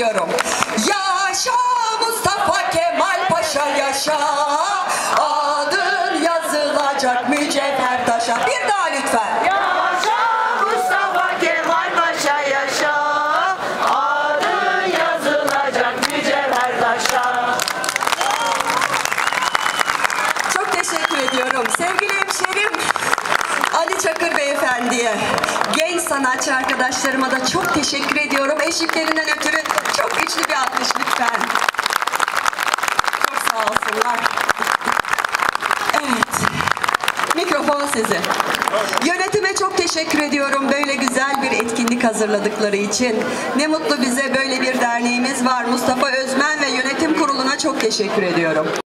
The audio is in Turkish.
ediyorum. Yaşa Mustafa Kemal Paşa yaşa, adın yazılacak mücevher taşa. Bir daha lütfen. Yaşa Mustafa Kemal Paşa yaşa, adın yazılacak mücevher taşa. Çok teşekkür ediyorum. Sevgili hemşerim Ali Çakır Beyefendi'ye, genç sanatçı arkadaşlarıma da çok teşekkür ediyorum. Eşliklerinden ötürü çok güçlü bir alkış lütfen. Çok sağ olsunlar. Evet. Mikrofon sizin. Yönetime çok teşekkür ediyorum böyle güzel bir etkinlik hazırladıkları için. Ne mutlu bize böyle bir derneğimiz var. Mustafa Özmen ve yönetim kuruluna çok teşekkür ediyorum.